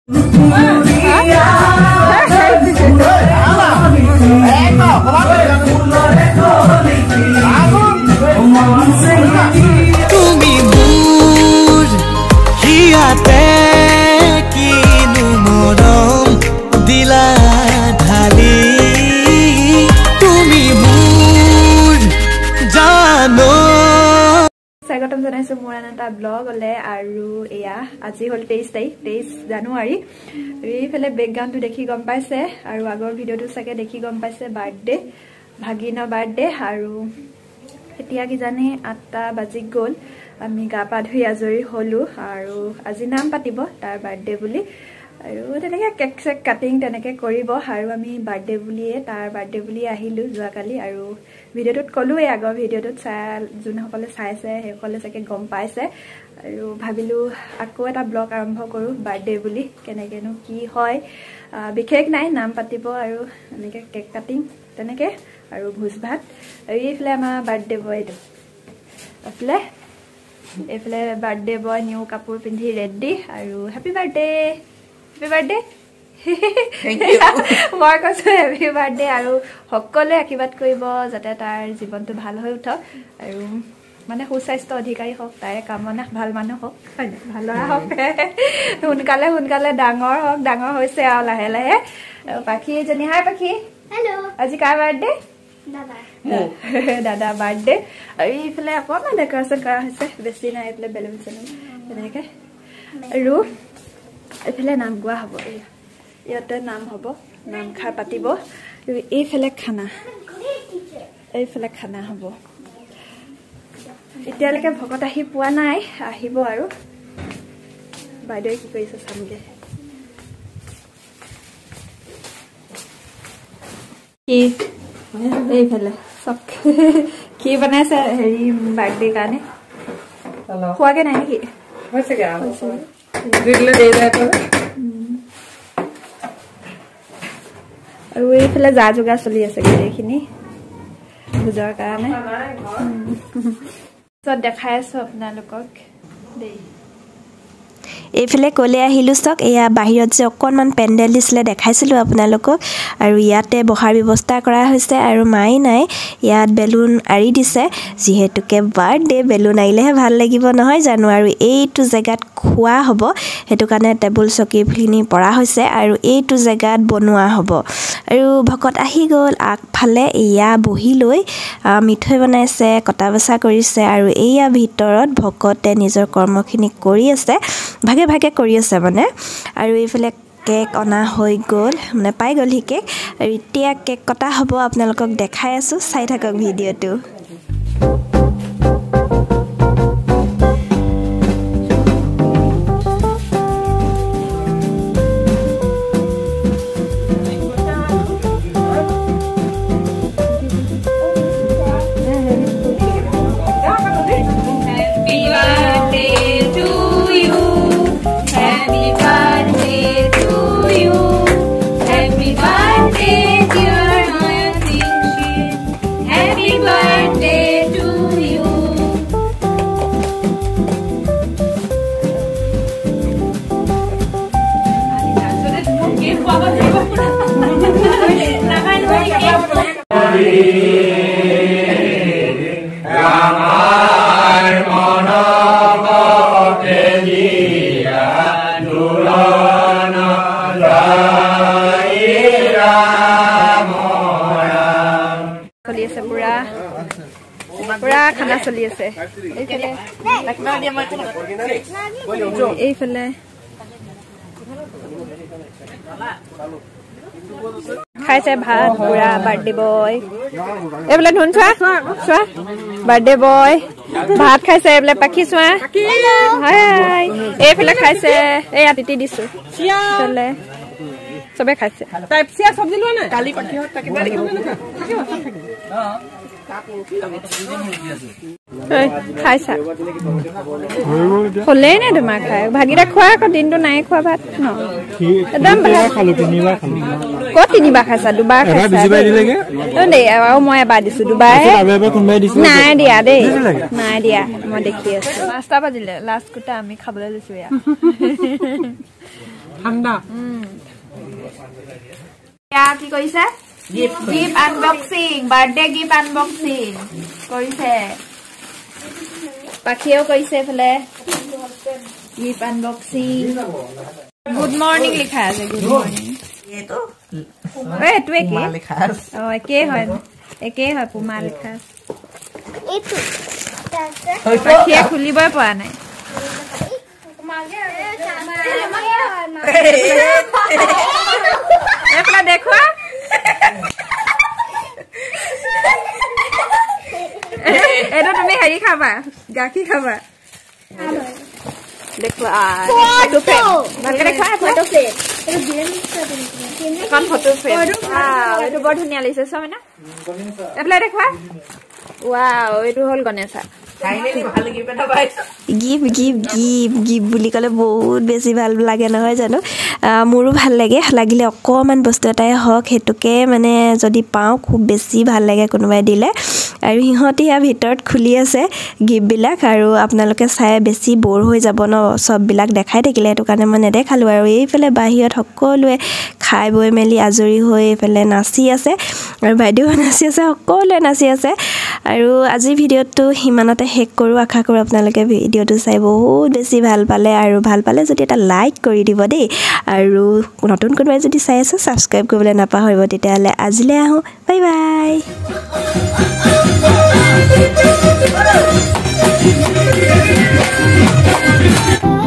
তুমি বুর হিয়াতে কিনু মরম দিলা ঢালি তুমি বুর জানো স্বাগতম জনাইছো মোৰ এটা ব্লগ হলে আৰু এয়া আজি হল 23 জানুৱাৰী এইফালে বেকগ্ৰাউণ্ডটো দেখি গম পাইছে আৰু আগৰ ভিডিঅটো চাগে দেখি গম পাইছে বাৰ্থডে ভাগিনৰ বাৰ্থডে আৰু এতিয়া কি জানে 8টা বাজি গল আমি গা পা ধুই আজৰি হলো আৰু আজি নাম পাতিব তাৰ বাৰ্থডে বুলি আৰু তেনেকে কেক চেক কাটিং তেনেকে কৰিব আৰু আমি বাৰ্থডে বুলিয়ে তাৰ বাৰ্থডে বুলি আহিলো যোৱাকালি আৰু ভিডিঅ'টোত কলোৱে আগৰ ভিডিঅ'টোত যোনসকলে চাইছে সেইসকলে চাগে গম পাইছে আৰু ভাবিলো আকৌ এটা ব্লগ আৰম্ভ কৰো বাৰ্থডে বুলি কেনেকেনো কি হয় বিশেষ নাই নাম পাতিব আৰু এনেকে কেক কাটিং তেনেকে আৰু ভোজ ভাত আৰু এইফালে আমাৰ বাৰ্থডে বয় এইফালে বাৰ্থডে বয় নিউ কাপোৰ পিন্ধি ৰেডি আৰু হেপী বাৰ্থডে Thank you. মই কৈছো হেপী বাৰ্থডে আৰু সকলোৱে আশীৰ্বাদ কৰিব যাতে তাৰ জীৱনটো ভাল হৈ উঠক আৰু মানে সুস্বাস্থ্য অধিকাৰী হওক তাৰে কামনা ভাল মানুহ হওক ভাল ল'ৰা হওক সোনকালে ডাঙৰ হৈছে আৰু লাহে লাহে পাখি এজনী হাই পাখি হেল্ল' আজি কাৰ বাৰ্থডে দাদা বাৰ্থডে আৰু এইফালে অকণমান ডেকৰেশ্যন কৰা হৈছে বেছি নাই এইফালে বেলুন চেলুন তেনেকে আৰু এইফালে নাম গোৱা হ'ব ইয়াতে নাম হ'ব নাম খাই পাতিব এইফালে খানা হ'ব এতিয়ালৈকে ভকত আহি পোৱা নাই আহিব আৰু বাইদেৱে কি কৰিছে চামগে কি এইফালে চব কি বনাইছে হেৰি বাৰ্থডে কাৰণে খোৱাগে নাই নেকি আৰু এইফালে যা যোগাৰ চলি আছে গোটেইখিনি ভোজৰ কাৰণে দেখাই আছো আপোনালোকক দেই এইফালে কলে আহিলো চক এয়া বাহিৰত যে অকণমান পেণ্ডেল দিছিলে দেখাইছিলো আপোনালোকক আৰু ইয়াতে বহাৰ ব্যৱস্থা কৰা হৈছে আৰু মাই নাই ইয়াত বেলুন আৰি দিছে যিহেতুকে বাৰ্থডে বেলুন আইলেহে ভাল লাগিব নহয় জানো আৰু এইটো জেগাত খোৱা হ'ব হেতু কাৰণে টেবুল চকীখিনি পৰা হৈছে আৰু এইটো জেগাত বনোৱা হ'ব আৰু ভকত আহি গ'ল আগফালে এয়া বহি লৈ মিঠৈ বনাইছে কটা বছা কৰিছে আৰু এয়া ভিতৰত ভকতে নিজৰ কৰ্মখিনি কৰি আছে ভাগে কৰি আছে মানে আৰু এইফালে কেক অনা হৈ গ'ল মানে পাই গ'ল হি কেক আৰু এতিয়া কেক কটা হ'ব আপোনালোকক দেখাই আছো চাই থাকক ভিডিঅ'টো পুৰা খানা চলি আছে এইফালে খাইছে ভাত পুৰা বাৰ্থডে বয় এইফালে ধুন চোৱা বাৰ্থডে বয় ভাত খাইছে এইফালে পাখি চোৱা হাই এইফালে খাইছে এয়া তিতি দিছো এইফালে চবে খাইছে খাইছা হলেই নে তোমাৰ খাই ভাগিটা খোৱা আকৌ দিনটো নাই খোৱা ভাত ন একদম ক'ত তিনিবাৰ খাইছা দুবাৰ খাইছা দেই আৰু মই এবাৰ দিছো দুবাৰ নাই দিয়া দেই নাই দিয়া মই দেখি আছো 5টা বাজিলে লাষ্ট কুটা আমি খাবলৈ লৈছো ঠান্ডা কি কৰিছে gift unboxing birthday gift unboxing কৰিছে পাখিয়েও কৰিছে এফালে গিফ্ট আনবক্সিং গুড মৰ্নিং লিখা আছে গুড মৰ্নিং এইটো একে লিখা আছে একে হয় পুমা লিখা আছে পাখিয়ে খুলিবই পৰা নাই এফালে দেখুৱা এইটো তুমি হেৰি খাবা গাখীৰ খাবা দেখুৱা ভালকে দেখুৱা ফটো ফ্ৰেম এখন ফটো ফ্ৰেম এইটো বৰ ধুনীয়া লাগিছে চোৱা মানে এফালে দেখুৱা ৱাও এইটো হ'ল Ganesha gift gift gift gift বুলি ক'লে বহুত বেছি ভাল লাগে নহয় জানো মোৰো ভাল লাগে লাগিলে অকণমান বস্তু এটাই হওক সেইটোকে মানে যদি পাওঁ খুব বেছি ভাল লাগে কোনোবাই দিলে আৰু সিহঁতে ইয়াৰ ভিতৰত খুলি আছে গিফ্টবিলাক আৰু আপোনালোকে চাই বেছি বৰ হৈ যাব ন চববিলাক দেখাই থাকিলে সেইটো কাৰণে মই নেদেখালোঁ আৰু এইফালে বাহিৰত সকলোৱে খাই বৈ মেলি আজৰি হৈ এইফালে নাচি আছে আৰু বাইদেউ নাচি আছে সকলোৱে নাচি আছে আৰু আজিৰ ভিডিঅ'টো সিমানতে শেষ কৰোঁ আশা কৰোঁ আপোনালোকে ভিডিঅ'টো চাই বহুত বেছি ভাল পালে আৰু ভাল পালে যদি এটা লাইক কৰি দিব দেই আৰু নতুন কোনোবাই যদি চাই আছে ছাবস্ক্ৰাইব কৰিবলৈ নাপাহৰিব তেতিয়াহ'লে আজিলৈ আহোঁ বাই বাই